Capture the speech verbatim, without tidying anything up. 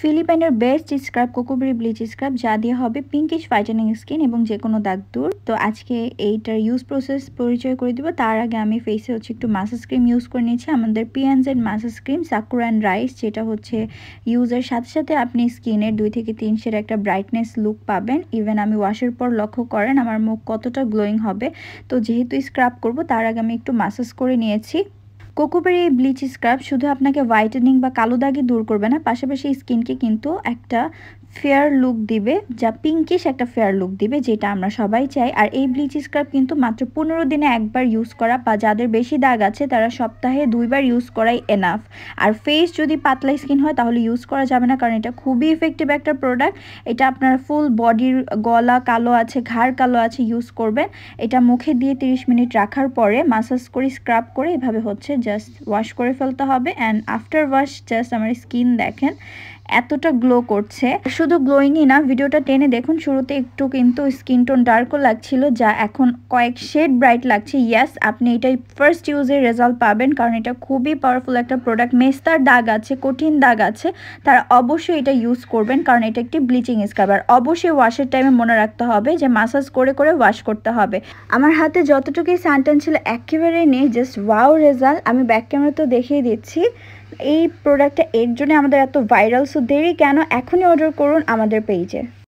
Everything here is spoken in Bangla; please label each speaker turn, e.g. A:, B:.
A: ফিলিপাইনের best scrub Cocoberry bleach scrub, যা দিয়ে হবে পিঙ্কিশ হোয়াইটেনিং স্কিন এবং যে কোনো দাগ দূর। তো আজকে এইটার ইউজ প্রসেস পরিচয় করে দিব। তার আগে আমি ফেসে হচ্ছে একটু মাসাজ ক্রিম ইউজ করে নিয়েছি, আমাদের PNZ massage cream Sakura and rice, যেটা হচ্ছে ইউজের সাথে সাথে আপনি স্কিনের দুই থেকে তিন শেড একটা ব্রাইটনেস লুক পাবেন। ইভেন আমি ওয়াশের পর লক্ষ্য করেন আমার মুখ কতটা গ্লোয়িং হবে। তো যেহেতু স্ক্রাব করব তার আগে আমি একটু মাসাজ করে নিয়েছি। কোকোবেরি ব্লিচ স্ক্রাব শুধু আপনাকে হোয়াইটেনিং বা কালো দাগই দূর করবে না, পাশাপাশি স্কিনকে কিন্তু একটা ফেয়ার লুক দিবে, যা পিঙ্কিশ একটা ফেয়ার লুক দিবে, যেটা আমরা সবাই চাই। আর এই ব্লিচ স্ক্রাব কিন্তু মাত্র পনেরো দিনে একবার ইউজ করা, বা যাদের বেশি দাগ আছে তারা সপ্তাহে দুইবার ইউজ করাই এনাফ। আর ফেস যদি পাতলা স্কিন হয় তাহলে ইউজ করা যাবে না, কারণ এটা খুবই ইফেক্টিভ একটা প্রোডাক্ট। এটা আপনার ফুল বডির, গলা কালো আছে, ঘাড় কালো আছে, ইউজ করবেন। এটা মুখে দিয়ে তিরিশ মিনিট রাখার পরে মাসাজ করে স্ক্রাব করে এভাবে হচ্ছে জাস্ট ওয়াশ করে ফেলতে হবে। অ্যান্ড আফটার ওয়াশ জাস্ট আমার স্কিন দেখেন এতটা গ্লো করছে। শুধু গ্লোয়িংই না, ভিডিওটা টেনে দেখুন, শুরুতে একটু কিন্তু স্কিন টোন ডার্কও লাগছিল, যা এখন কয়েক শেড ব্রাইট লাগছে। ইয়াস, আপনি এটাই ফার্স্ট ইউজের রেজাল্ট পাবেন, কারণ এটা খুবই পাওয়ারফুল একটা প্রোডাক্ট। মেস্তার দাগ আছে, কঠিন দাগ আছে, তারা অবশ্যই এটা ইউজ করবেন, কারণ এটা একটি ব্লিচিং স্ক্রাব। আর অবশ্যই ওয়াশের টাইমে মনে রাখতে হবে যে মাসাজ করে করে ওয়াশ করতে হবে। আমার হাতে যতটুকুই স্যান্টান ছিল একেবারেই নেই, জাস্ট ওয়াও রেজাল্ট। আমি ব্যাক ক্যামেরাতেও দেখিয়ে দিচ্ছি। এই প্রোডাক্টটা এর জন্য আমাদের এত ভাইরাল, সো দেরি কেন, এখনই অর্ডার করুন আমাদের পেজে।